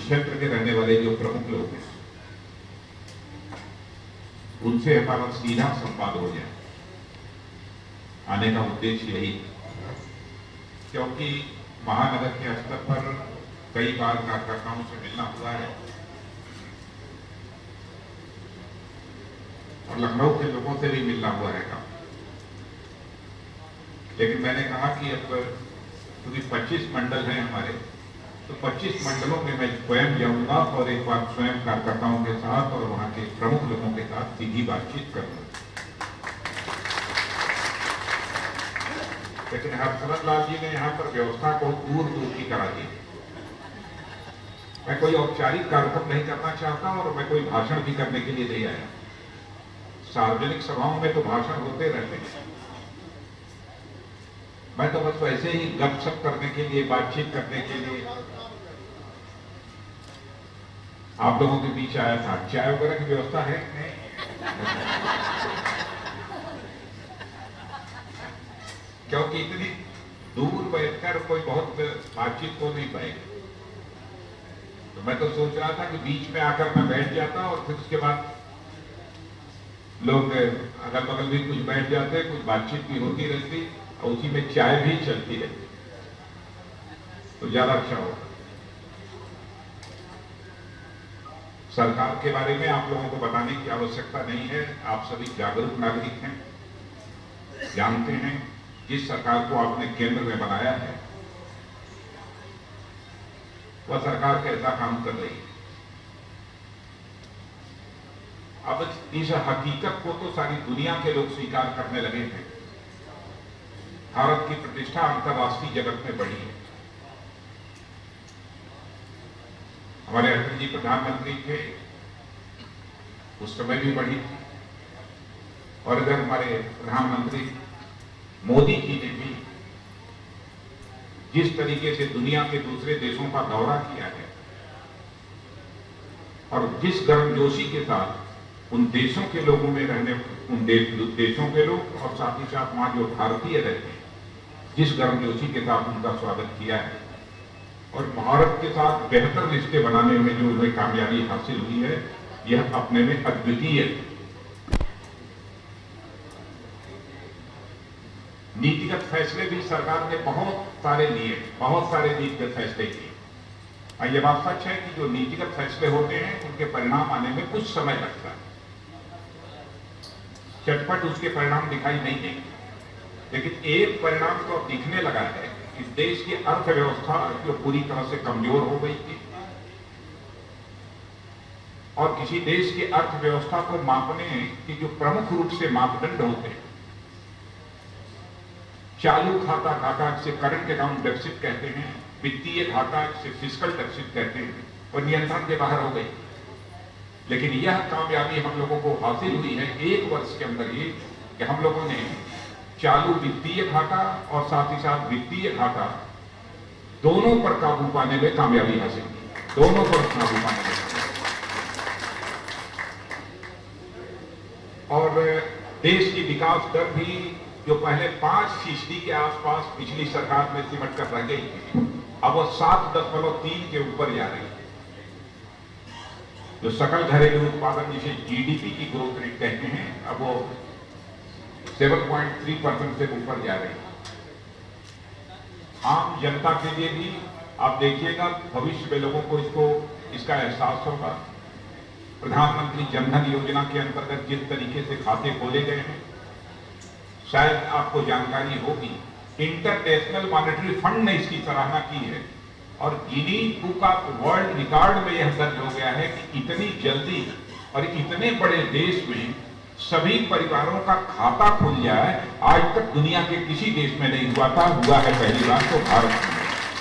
क्षेत्र के रहने वाले जो प्रमुख लोग हैं उनसे हमारा सीधा संवाद हो जाए। आने का उद्देश्य यही, क्योंकि महानगर के स्तर पर कई बार कार्यकर्ताओं से मिलना हुआ है और लखनऊ के लोगों से भी मिलना हुआ है काम। लेकिन मैंने कहा कि अब क्योंकि 25 मंडल हैं हमारे, तो 25 मंडलों में मैं स्वयं जाऊंगा और एक बार स्वयं कार्यकर्ताओं के साथ और वहां के प्रमुख लोगों के साथ सीधी बातचीत करूंगा। लेकिन हर्षवर्धन लाल जी ने यहाँ पर व्यवस्था बहुत दूर दूर की करा दी। मैं कोई औपचारिक कार्यक्रम नहीं करना चाहता और मैं कोई भाषण भी करने के लिए नहीं आया। सार्वजनिक सभाओं में तो भाषण होते रहते हैं, मैं तो बस वैसे ही गपशप करने के लिए, बातचीत करने के लिए आप लोगों के बीच आया था। चाय वगैरह की व्यवस्था है नहीं? क्योंकि इतनी दूर बैठकर कोई बहुत बातचीत हो नहीं पाएगी, तो मैं तो सोच रहा था कि बीच में आकर मैं बैठ जाता और फिर उसके बाद लोग अगल बगल भी कुछ बैठ जाते, कुछ बातचीत भी होती रहती और उसी में चाय भी चलती रहती, तो ज्यादा अच्छा होगा। सरकार के बारे में आप लोगों को बताने की आवश्यकता नहीं है। आप सभी जागरूक नागरिक हैं, जानते हैं जिस सरकार को आपने केंद्र में बनाया है वह सरकार कैसा काम कर रही है। अब इस हकीकत को तो सारी दुनिया के लोग स्वीकार करने लगे हैं। भारत की प्रतिष्ठा अंतर्राष्ट्रीय जगत में बढ़ी है। हमारे अटल जी प्रधानमंत्री थे, उस समय भी बढ़ी थी, और इधर हमारे प्रधानमंत्री मोदी जी ने भी जिस तरीके से दुनिया के दूसरे देशों का दौरा किया है और जिस गर्मजोशी के साथ उन देशों के लोगों में रहने, उन देशों के लोग और साथ ही साथ वहां जो भारतीय रहते हैं, जिस गर्मजोशी के साथ उनका स्वागत किया है और भारत के साथ बेहतर रिश्ते बनाने में जो उन्हें कामयाबी हासिल हुई है, यह अपने में अद्वितीय है। नीतिगत फैसले भी सरकार ने बहुत सारे लिए, बहुत सारे नीतिगत फैसले किए। और यह बात सच है कि जो नीतिगत फैसले होते हैं उनके परिणाम आने में कुछ समय लगता है, चटपट उसके परिणाम दिखाई नहीं देंगे। लेकिन एक परिणाम तो अब दिखने लगा है कि देश की अर्थव्यवस्था जो पूरी तरह से कमजोर हो गई थी, और किसी देश की अर्थव्यवस्था को मापने के जो प्रमुख रूप से मापदंड होते हैं, चालू खाता घाटा जिसे करंट अकाउंट डेफिसिट कहते हैं, वित्तीय घाटा जिसे फिस्कल डेफिसिट कहते हैं, और नियंत्रण के बाहर हो गई। लेकिन यह कामयाबी हम लोगों को हासिल हुई है एक वर्ष के अंदर ही कि हम लोगों ने चालू वित्तीय घाटा और साथ ही साथ वित्तीय घाटा दोनों पर काबू पाने में कामयाबी हासिल की, दोनों पर काबू पाने में। और देश की विकास दर भी जो पहले 5% के आसपास पिछली सरकार में सिमट कर रह गई थी, अब वो 7.3 के ऊपर जा रही है। जो सकल घरेलू उत्पादन जिसे जीडीपी की ग्रोथ रेट कहते हैं, अब वो 7.3% से ऊपर जा रही है। आम जनता के लिए भी आप देखिएगा भविष्य में लोगों को इसका एहसास होगा। प्रधानमंत्री जनधन योजना के अंतर्गत जिस तरीके से खाते खोले गए हैं, शायद आपको जानकारी होगी, इंटरनेशनल मॉनेटरी फंड ने इसकी सराहना की है और Guinness book of world record में यह दर्ज हो गया है कि इतनी जल्दी और इतने बड़े देश में सभी परिवारों का खाता खुल जाए, आज तक दुनिया के किसी देश में नहीं हुआ था। हुआ है पहली बार तो भारत में।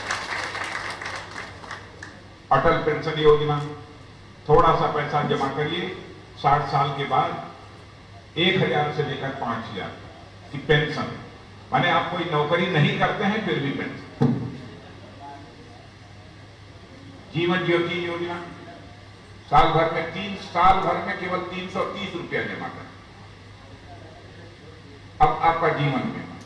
अटल पेंशन योजना, थोड़ा सा पैसा जमा करिए, 60 साल के बाद 1000 से लेकर 5000 की पेंशन, माने आप कोई नौकरी नहीं करते हैं फिर भी पेंशन। जीवन ज्योति योजना, साल भर में केवल 330 रुपया जमा कर, अब आपका जीवन बीमा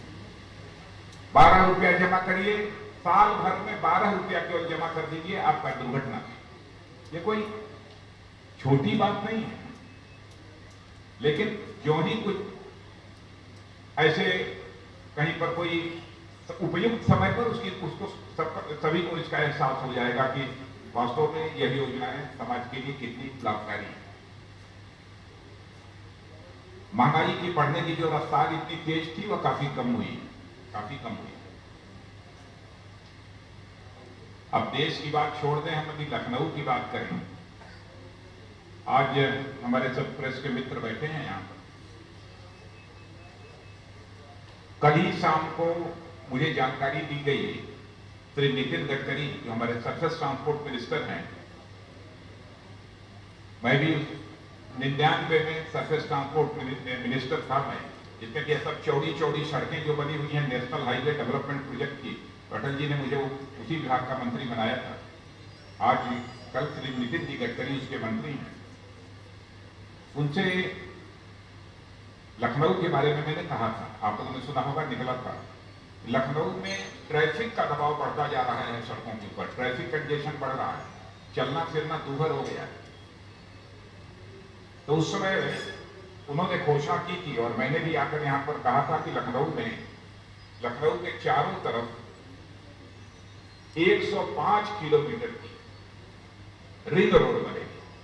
12 रुपया जमा करिए, साल भर में 12 रुपया केवल जमा कर दीजिए, आपका दुर्घटना ये कोई छोटी बात नहीं है, लेकिन जो ही कुछ ऐसे कहीं पर कोई उपयुक्त समय पर उसको सभी को इसका एहसास हो जाएगा कि वास्तव में यह योजनाएं समाज के लिए कितनी लाभकारी है। महंगाई की बढ़ने की जो रफ्तार इतनी तेज थी वह काफी कम हुई। अब देश की बात छोड़ दें, हम अभी लखनऊ की बात करें। आज हमारे सब प्रेस के मित्र बैठे हैं यहां पर। कल ही शाम को मुझे जानकारी दी गई, श्री नितिन गडकरी जो हमारे सरफेस ट्रांसपोर्ट मिनिस्टर हैं, मैं भी 99 में सरफेस ट्रांसपोर्ट मिनिस्टर था मैं, जिसमें कि सब चौड़ी सड़कें जो बनी हुई हैं नेशनल हाईवे डेवलपमेंट प्रोजेक्ट की, अटल जी ने मुझे उसी विभाग का मंत्री बनाया था। आज कल श्री नितिन जी गडकरी उसके मंत्री हैं। उनसे लखनऊ के बारे में मैंने कहा था, आप लोगों ने सुना होगा, निकला था। लखनऊ में ट्रैफिक का दबाव बढ़ता जा रहा है, सड़कों के ऊपर ट्रैफिक कंजेशन बढ़ रहा है, चलना फिरना दूभर हो गया है। तो उस समय उन्होंने घोषणा की थी और मैंने भी आकर यहां पर कहा था कि लखनऊ के चारों तरफ 105 किलोमीटर की रिंग रोड बनेगी।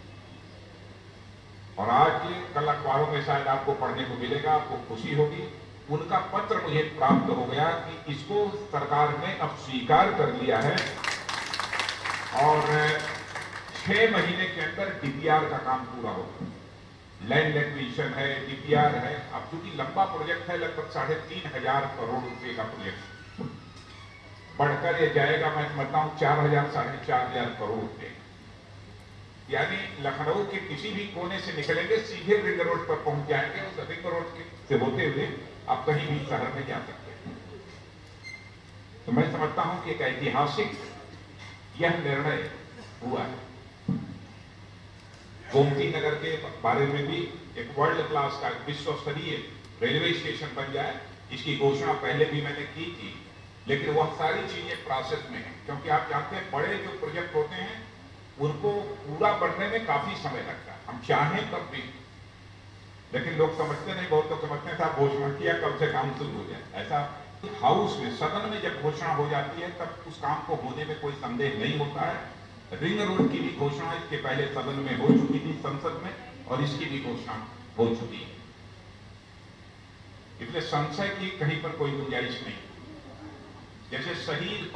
और आज कल अखबारों में शायद आपको पढ़ने को मिलेगा, आपको खुशी होगी, उनका पत्र मुझे प्राप्त हो गया कि इसको सरकार ने अब स्वीकार कर लिया है और 6 महीने के अंदर डीपीआर का काम पूरा होगा। लैंड एक्विजिशन है, डीपीआर है। अब चूंकि लंबा प्रोजेक्ट है, लगभग 3,500 करोड़ रुपए का प्रोजेक्ट, बढ़कर ये जाएगा, मैं समझता हूं 4,000 साढ़े 4,000 करोड़ रुपए। यानी लखनऊ के किसी भी कोने से निकलेंगे, सीधे रिंग रोड पर पहुंच जाएंगे। उस रिंग रोड से होते हुए आप कहीं भी शहर में जा सकते हैं। तो मैं समझता हूं कि एक ऐतिहासिक यह निर्णय हुआ है। गोमती नगर के बारे में भी एक वर्ल्ड क्लास का विश्व-स्तरीय रेलवे स्टेशन बन जाए, इसकी घोषणा पहले भी मैंने की थी, लेकिन वह सारी चीजें प्रोसेस में हैं। क्योंकि आप जानते हैं बड़े जो प्रोजेक्ट होते हैं उनको पूरा बनने में काफी समय लगता है, हम चाहें तब भी, लेकिन लोग समझते नहीं। बहुत लोग समझते हैं साहब घोषणा किया कब से काम शुरू हो जाए। ऐसा हाउस में, सदन में जब घोषणा हो जाती है तब उस काम को होने में कोई संदेह नहीं होता है। रिंग रोड की भी घोषणा इसके पहले सदन में हो चुकी थी, संसद में, और इसकी भी घोषणा हो चुकी है। इसलिए संशय की कहीं पर कोई गुंजाइश नहीं। जैसे शहीद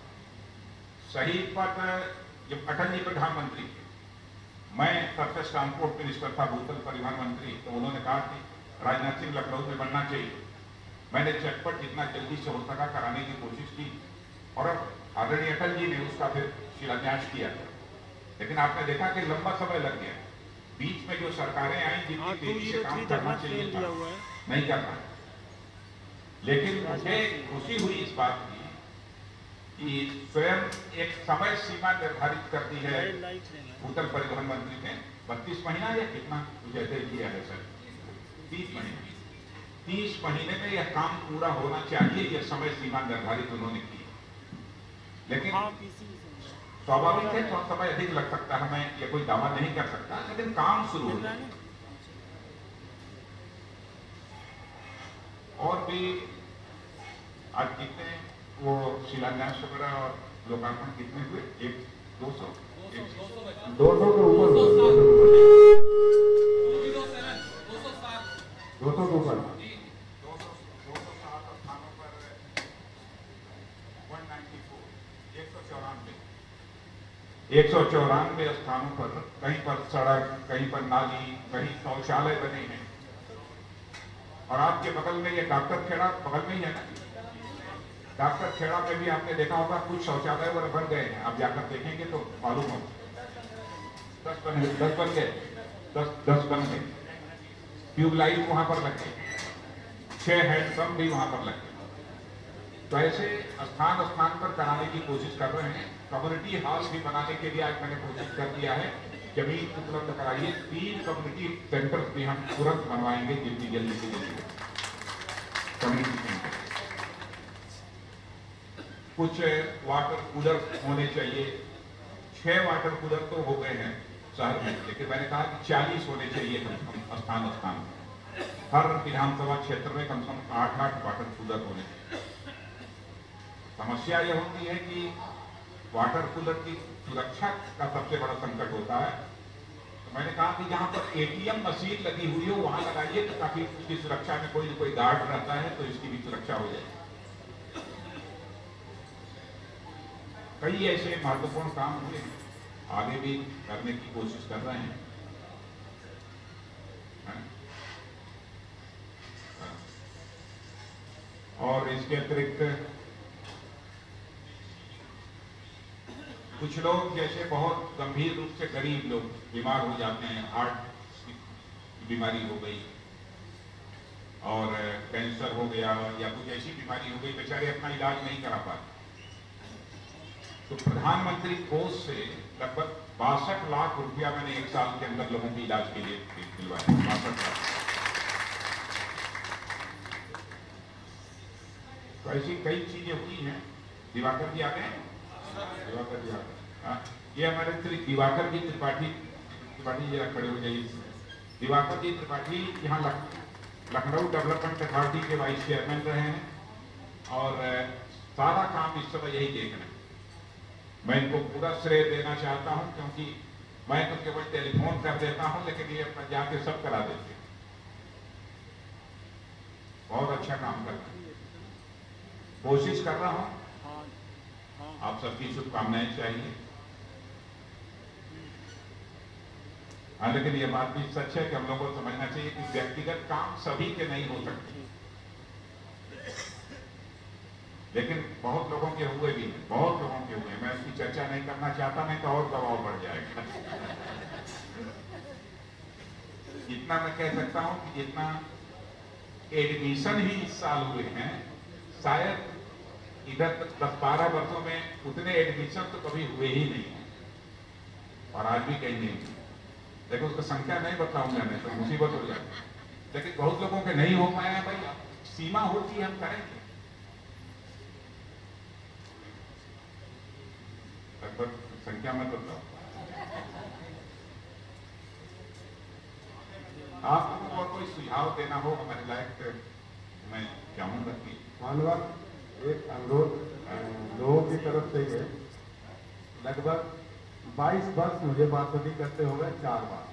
पथ जब अटल जी प्रधानमंत्री थे, मैं सरफेस ट्रांसपोर्ट मिनिस्टर था, भूतल परिवहन मंत्री, तो उन्होंने कहा कि राजनाथ सिंह लखनऊ में बनना चाहिए। मैंने चटपट जितना जल्दी से हो सका कराने की कोशिश की और अब आदरणीय अटल जी ने उसका फिर शिलान्यास किया था। लेकिन आपने देखा कि लंबा समय लग गया। बीच में जो सरकारें आई जिनकी तेजी से काम करना चाहिए था, नहीं करना। लेकिन मुझे खुशी हुई इस बात की कि स्वयं एक समय सीमा निर्धारित कर दी है भूतल परिवहन मंत्री ने, 32 महीना या कितना जैसे किया है सर, 30 महीने में यह काम पूरा होना चाहिए, यह समय सीमा निर्धारित उन्होंने की। लेकिन स्वाभाविक है थोड़ा समय अधिक लग सकता है, मैं ये कोई दावा नहीं कर सकता, लेकिन काम शुरू हो गया। और भी आज कितने वो शिलान्यास वगैरह और लोकार्पण कितने हुए? 200 के ऊपर 200 के ऊपर 194 स्थानों पर, कहीं पर सड़क, कहीं पर नाली, कहीं शौचालय बने हैं। और आपके बगल में ये डॉक्टर खेड़ा बगल में ही है ना, डॉक्टर खेड़ा में भी आपने देखा होगा कुछ शौचालय बन गए हैं। आप जाकर देखेंगे तो मालूम हो, 10 बन गए। ट्यूबलाइट वहां पर लग गए, 6 हैंडपंप भी वहां पर लग गए। तो ऐसे स्थान पर कराने की कोशिश कर रहे हैं। कम्युनिटी हॉल भी बनाने के लिए आज मैंने कोशिश कर दिया है, जमीन उपलब्ध कराइए। 3 कम्युनिटी सेंटर्स भी हम तुरंत बनवाएंगे, जितनी जल्दी से जल्दी कम्युनिटी सेंटर। कुछ वाटर कूलर होने चाहिए, 6 वाटर कूलर तो हो गए हैं शहर में, लेकिन मैंने कहा कि 40 होने चाहिए कम से कम स्थान स्थान। हर विधानसभा क्षेत्र में कम से कम 8-8 वाटर कूलर होने चाहिए। समस्या यह होती है कि वाटर कूलर की सुरक्षा का सबसे बड़ा संकट होता है। तो मैंने कहा कि जहां पर एटीएम मशीन लगी हुई हो वहां लगाइए, तो ताकि उसकी सुरक्षा में कोई न कोई गार्ड रहता है तो इसकी भी सुरक्षा हो जाए। कई ऐसे महत्वपूर्ण काम हुए हैं, आगे भी करने की कोशिश कर रहे हैं। और इसके अतिरिक्त कुछ लोग जैसे बहुत गंभीर रूप से गरीब लोग बीमार हो जाते हैं, हार्ट की बीमारी हो गई और कैंसर हो गया या कुछ ऐसी बीमारी हो गई, बेचारे अपना इलाज नहीं करा पाते, तो प्रधानमंत्री कोष से लगभग 62 लाख रुपया मैंने 1 साल के अंदर लोगों के इलाज के लिए दिलवाया। 62 लाख। तो ऐसी कई चीजें हुई हैं। दिवाकर जी आ गए हैं? दिवाकर जी आ गए। ये हमारे दिवाकर जी त्रिपाठी जरा खड़े हो जाइए। दिवाकर जी त्रिपाठी यहाँ लखनऊ डेवलपमेंट अथॉरिटी के वाइस चेयरमैन रहे हैं और सारा काम इस समय यही देख रहे हैं। मैं इनको पूरा श्रेय देना चाहता हूं, क्योंकि मैं तो केवल टेलीफोन कर देता हूं, लेकिन ये अपना जाके सब करा देते हैं। बहुत अच्छा काम कर रहे हैं। कोशिश कर रहा हूं, आप सबकी शुभकामनाएं चाहिए। हाँ, लेकिन ये बात भी सच है कि हम लोगों को समझना चाहिए कि व्यक्तिगत काम सभी के नहीं हो सकते, लेकिन बहुत लोगों के हुए भी हैं, बहुत लोगों के हुए। मैं इसकी चर्चा नहीं करना चाहता, नहीं तो और दबाव बढ़ जाएगा। इतना मैं कह सकता हूं कि जितना एडमिशन ही इस साल हुए हैं, शायद इधर 10-12 वर्षों में उतने एडमिशन तो कभी हुए ही नहीं है, और आज भी कहीं नहीं। लेकिन उसका संख्या नहीं बताऊंगा, नहीं तो मुसीबत हो जाती। लेकिन बहुत लोगों के नहीं हो पाया भाई, सीमा होती है, हम करेंगे। लगभग संख्या में बताओ। आपको और कोई सुझाव देना हो हमारे लायक, मैं चाहूंगा कि मानवा एक अनुरोध लोगों की तरफ से है। लगभग 22 वर्ष मुझे बातचीत करते हो गए 4 बार।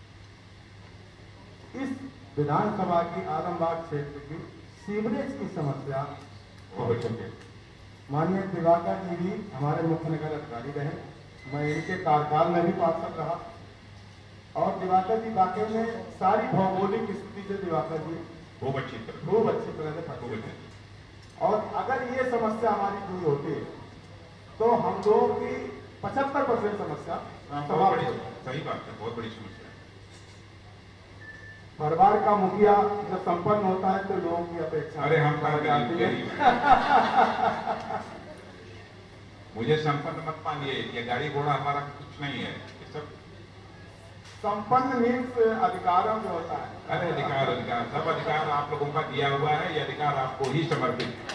इस विधानसभा की आलमबाग क्षेत्र की सीवरेज की समस्या हो चुकी है। माननीय दिवाकर जी भी हमारे मुख्य नगर अधिकारी रहे, मैं इनके कार्यकाल में भी पार्षद रहा, और दिवाकर जी वाकई में सारी भौगोलिक स्थिति से दिवाकर जी खूब अच्छी तरह से परिचित हैं। और अगर ये समस्या हमारी दूर होती है तो हम लोगों की 75% समस्या समाप्त हो। सही बात है, बहुत बड़ी समस्या है। परिवार का मुखिया जब संपन्न होता है तो लोगों की अपेक्षा अरे हम जाती है। मुझे संपन्न मत मानिए, ये गाड़ी घोड़ा हमारा कुछ नहीं है, ये सब संपन्न मीन्स अधिकारों में होता है। अरे अधिकार सब अधिकार आप लोगों का दिया हुआ है, ये अधिकार आपको ही समर्पित है।